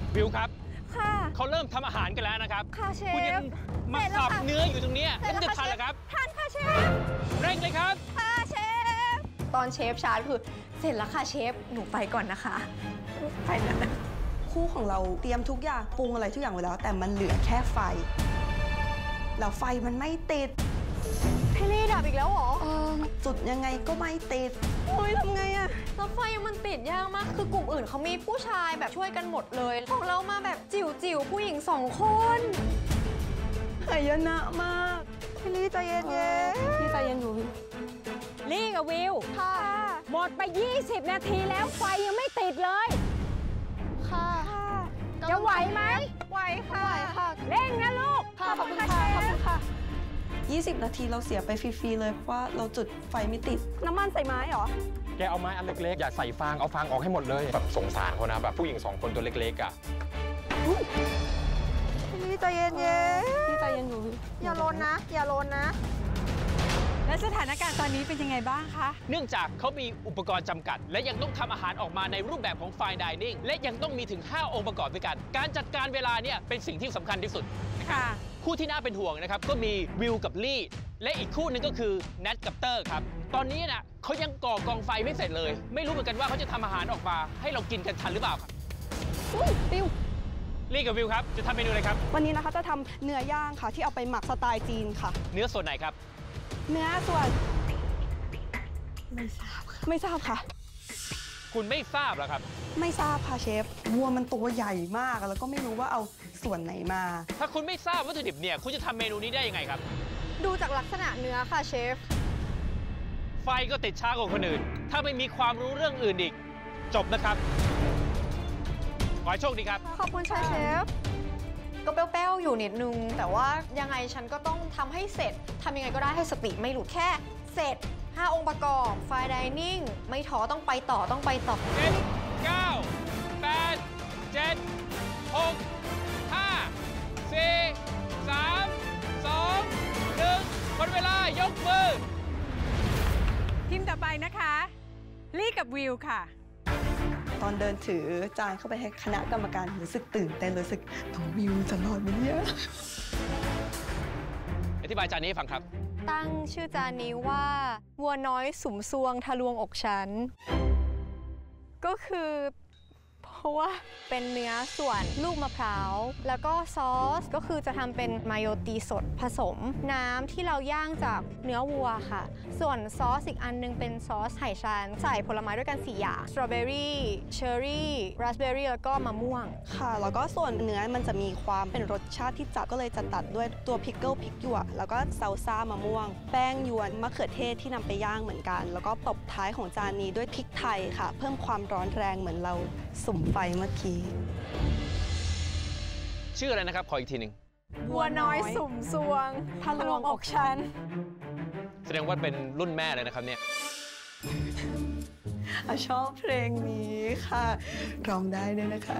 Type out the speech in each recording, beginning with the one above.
วิวครับค่ะเขาเริ่มทำอาหารกันแล้วนะครับค่ะเชฟคุณยังมาสับเนื้ออยู่ตรงนี้แล้วมันจะทันเหรอครับทันค่ะเชฟเร่งเลยครับค่ะเชฟ ตอนเชฟชาร์จคือเสร็จแล้วค่ะเชฟ หนูไปก่อนนะคะไปแล้วนะคู่ของเราเตรียมทุกอย่างปรุงอะไรทุกอย่างไว้แล้ว แต่มันเหลือแค่ไฟแล้วไฟมันไม่ติดพี่ลี่ดับอีกแล้วเหรอจุดยังไงก็ไม่ติดโอ้ยทำไงอะแล้วไฟมันติดยากมาก คือกลุ่มอื่นเขามีผู้ชายแบบช่วยกันหมดเลย ของเรามาแบบจิ๋วๆผู้หญิง2 คนหายนะมากพี่ลี่ใจเย็นๆพี่ใจเย็นอยู่ลี่กับวิวค่ะหมดไป 20 นาทีแล้วไฟยังไม่ติดเลยค่ะจะไหวไหมไหวค่ะ ไหวค่ะเร่งนะลูกขอบคุณค่ะ ขอบคุณค่ะ 20 นาทีเราเสียไปฟรีๆเลยเพราะว่าเราจุดไฟไม่ติดน้ำมันใส่ไม้เหรอแกเอาไม้อันเล็กๆอย่าใส่ฟางเอาฟางออกให้หมดเลยแบบสงสารเขานะแบบผู้หญิง2 คนตัวเล็กๆอ่ะพี่ใจเย็นๆพี่ใจเย็นอยู่อย่าลนนะ อย่าลนนะและสถานการณ์ตอนนี้เป็นยังไงบ้างคะเนื่องจากเขามีอุปกรณ์จำกัด และยังต้องทำอาหารออกมาในรูปแบบของ Fine Dining และยังต้องมีถึง 5 องค์ประกอบด้วยกัน การจัดการเวลาเนี่ยเป็นสิ่งที่สำคัญที่สุดค่ะคู่ที่น่าเป็นห่วงนะครับก็มีวิวกับลี่และอีกคู่หนึงก็คือแนทกับเตอร์ครับตอนนี้นะเขายังก่อกองไฟไม่เสร็จเลย ไม่รู้เหมือนกันว่าเขาจะทำอาหารออกมา ให้เรากินกันทันหรือเปล่าครับปิวลี่กับวิวครับจะทำเมนูอะไรครับวันนี้นะคะจะทำเนื้อย่างค่ะที่เอาไปหมักสไตล์จีนค่ะเนื้อส่วนไหนครับเนื้อส่วนไม่ทราบค่ะคุณไม่ทราบเหรอครับไม่ทราบค่ะเชฟวัวมันตัวใหญ่มากแล้วก็ไม่รู้ว่าเอาส่วนไหนมาถ้าคุณไม่ทราบวัตถุดิบเนี่ยคุณจะทำเมนูนี้ได้ยังไงครับดูจากลักษณะเนื้อค่ะเชฟไฟก็ติดช้ากว่าคนอื่น ถ้าไม่มีความรู้เรื่องอื่นอีก จบนะครับขอให้โชคดีครับขอบคุณค่ะเชฟ ก็เป้วๆอยู่นิดนึง แต่ว่ายังไงฉันก็ต้องทำให้เสร็จ ทำยังไงก็ได้ให้สติไม่หลุดแค่เสร็จ 5 องค์ประกอบ Fine Dining ไม่ท้อต้องไปต่อต้องไปต่อ 7 9 8 7 6 5 4 3 2 1หมดเวลายกมือทีมต่อไปนะคะ ลี่กับวิวค่ะตอนเดินถือจานเข้าไปให้คณะกรรมการรู้สึกตื่นเต้นรู้สึกน้องวิวจะรอดไหมเนี่ยอธิบายจานนี้ให้ฟังครับตั้งชื่อจานนี้ว่าวัวน้อยสุมซวงทะลวงอกฉัน ก็คือเพราะว่าเป็นเนื้อส่วนลูกมะพร้าว แล้วก็ซอสก็คือจะทำเป็นมายโตีสดผสมน้ำที่เราย่างจากเนื้อวัวค่ะ ส่วนซอสอีกอันนึงเป็นซอสไห่ชานใส่ผลไม้ด้วยกัน4 อย่างสตรอเบอรี่เชอร์รี่ราสเบอรี่แล้วก็มะม่วงค่ะแล้วก็ส่วนเนื้อมันจะมีความเป็นรสชาติที่จัดก็เลยจะตัดด้วยตัวพิกเกิลพริกหยวกแล้วก็ซาลซ่ามะม่วง แป้งยวนมะเขือเทศที่นำไปย่างเหมือนกัน แล้วก็ตบท้ายของจานนี้ด้วยพริกไทยค่ะ เพิ่มความร้อนแรงเหมือนเราสุ่มไฟเมื่อกี้ชื่ออะไรนะครับ ขออีกทีหนึ่งวัวน้อยสุมซวงทะลวงอกฉันแสดงว่าเป็นรุ่นแม่เลยนะครับเนี่ยชอบเพลงนี้ค่ะร้องได้ด้วยนะคะ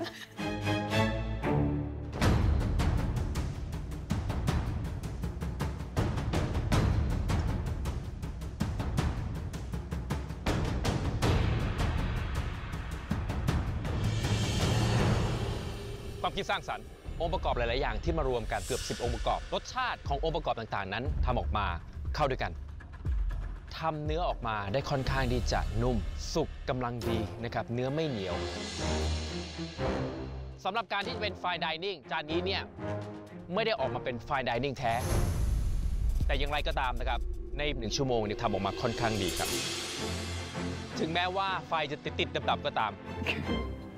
ความคิดสร้างสรรค์องค์ประกอบหลาย ๆ อย่างที่มารวมกันเกือบ 10 องค์ประกอบ รสชาติขององค์ประกอบต่าง ๆ นั้นทำออกมาเข้าด้วยกันทำเนื้อออกมาได้ค่อนข้างที่จะนุ่มสุกกำลังดีนะครับเนื้อไม่เหนียวสำหรับการที่จะเป็น Fine Dining จานนี้เนี่ยไม่ได้ออกมาเป็น Fine Dining แท้ แต่อย่างไรก็ตามนะครับใน1 ชั่วโมงเนี่ยทำออกมาค่อนข้างดีครับ ถึงแม้ว่าไฟจะติดๆดับ ๆ ก็ตาม